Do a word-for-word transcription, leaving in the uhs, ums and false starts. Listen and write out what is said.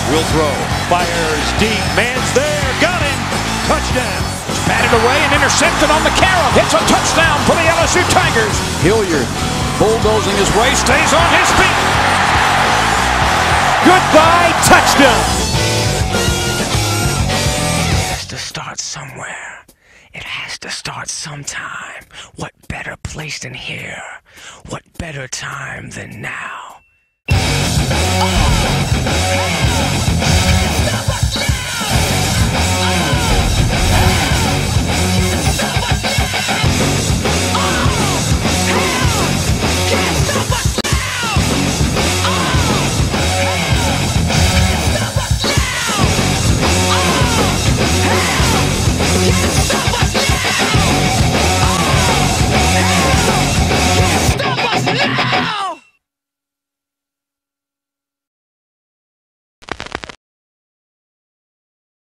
will throw. Fires deep. Man's there. Got him. Touchdown. It's batted away and intercepted on the carry. It's a touchdown for the L S U Tigers. Hilliard bulldozing his way, stays on his feet. Goodbye. Touchdown. It has to start somewhere. It has to start sometime. What better place than here? What better time than now? Oh!